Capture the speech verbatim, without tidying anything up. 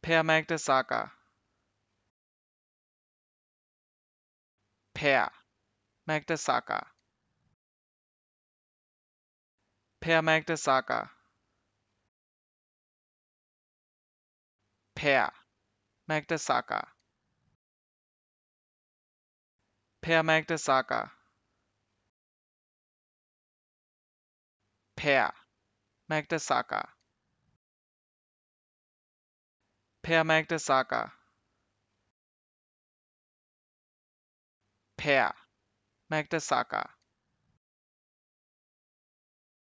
ဖះ Magda Saka ဖះ Magda Saka ဖះ Magda Saka ဖះ Magda Saka ဖះ Magda Saka ဖះ Magda Saka ဖះ Magda Saka ဖះ Magda Saka